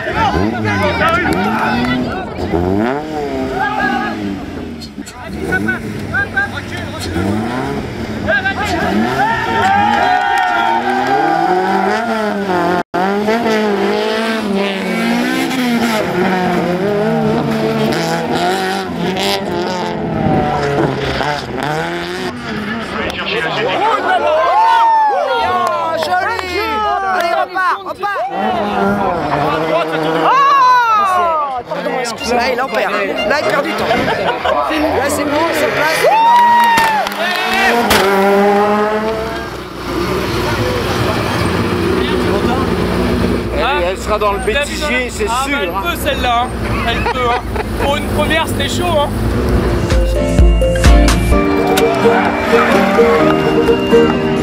Là, il en perd. Là, il perd du temps. Là, c'est bon, ça place. Elle sera dans le bêtisier, c'est sûr. Elle peut celle-là. Elle peut. Pour une première, c'était chaud. Hein.